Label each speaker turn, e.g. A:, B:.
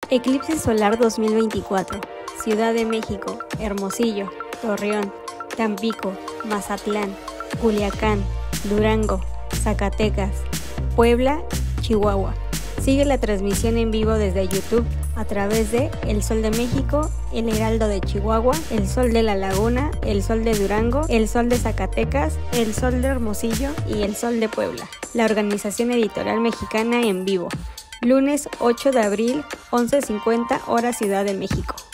A: Eclipse solar 2024. Ciudad de México, Hermosillo, Torreón, Tampico, Mazatlán, Culiacán, Durango, Zacatecas, Puebla, Chihuahua. Sigue la transmisión en vivo desde YouTube a través de El Sol de México, El Heraldo de Chihuahua, El Sol de la Laguna, El Sol de Durango, El Sol de Zacatecas, El Sol de Hermosillo y El Sol de Puebla. La Organización Editorial Mexicana en vivo. Lunes 8 de abril, 11:50 hora Ciudad de México.